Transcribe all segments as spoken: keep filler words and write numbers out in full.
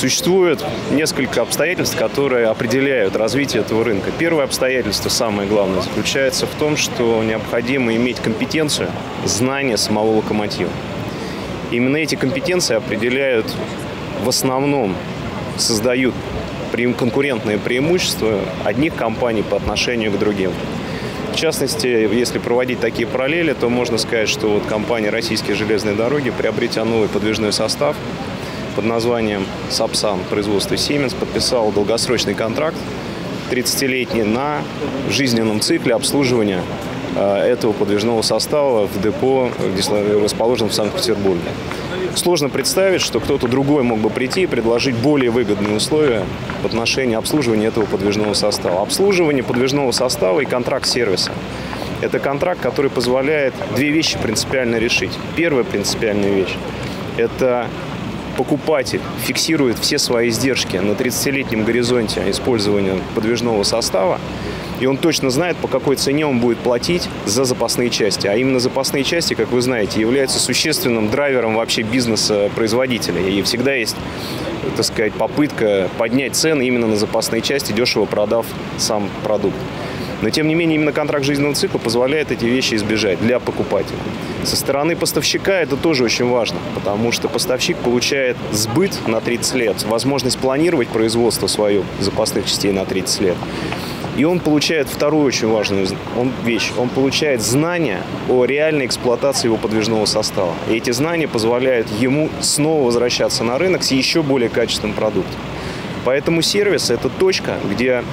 Существует несколько обстоятельств, которые определяют развитие этого рынка. Первое обстоятельство, самое главное, заключается в том, что необходимо иметь компетенцию, знание самого локомотива. Именно эти компетенции определяют, в основном создают конкурентные преимущества одних компаний по отношению к другим. В частности, если проводить такие параллели, то можно сказать, что вот компания «Российские железные дороги», приобретя новый подвижной состав под названием «Сапсан» производства Siemens, подписала долгосрочный контракт тридцатилетний на жизненном цикле обслуживания этого подвижного состава в депо, расположенном в Санкт-Петербурге. Сложно представить, что кто-то другой мог бы прийти и предложить более выгодные условия в отношении обслуживания этого подвижного состава. Обслуживание подвижного состава и контракт сервиса – это контракт, который позволяет две вещи принципиально решить. Первая принципиальная вещь – это покупатель фиксирует все свои издержки на тридцатилетнем горизонте использования подвижного состава, и он точно знает, по какой цене он будет платить за запасные части. А именно запасные части, как вы знаете, являются существенным драйвером вообще бизнеса производителя. И всегда есть, так сказать, попытка поднять цены именно на запасные части, дешево продав сам продукт. Но, тем не менее, именно контракт жизненного цикла позволяет эти вещи избежать для покупателя. Со стороны поставщика это тоже очень важно, потому что поставщик получает сбыт на тридцать лет, возможность планировать производство свое запасных частей на тридцать лет. И он получает вторую очень важную он, вещь. Он получает знания о реальной эксплуатации его подвижного состава. И эти знания позволяют ему снова возвращаться на рынок с еще более качественным продуктом. Поэтому сервис – это точка, где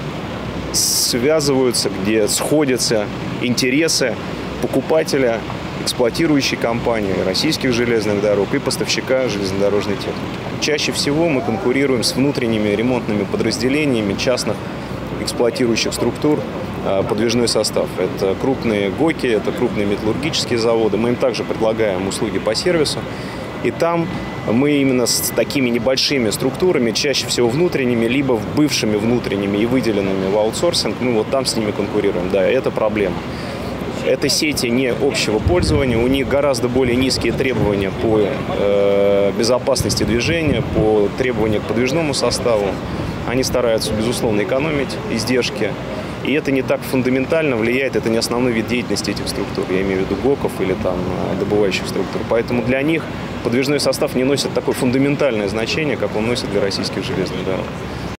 связываются, где сходятся интересы покупателя, эксплуатирующей компании, российских железных дорог и поставщика железнодорожной техники. Чаще всего мы конкурируем с внутренними ремонтными подразделениями частных эксплуатирующих структур подвижной состав. Это крупные ГОКи, это крупные металлургические заводы. Мы им также предлагаем услуги по сервису. И там мы именно с такими небольшими структурами, чаще всего внутренними, либо бывшими внутренними и выделенными в аутсорсинг, мы вот там с ними конкурируем. Да, это проблема. Это сети не общего пользования, у них гораздо более низкие требования по э, безопасности движения, по требованиям к подвижному составу. Они стараются, безусловно, экономить издержки. И это не так фундаментально влияет, это не основной вид деятельности этих структур. Я имею в виду ГОКов или там добывающих структур. Поэтому для них подвижной состав не носит такое фундаментальное значение, как он носит для российских железных дорог.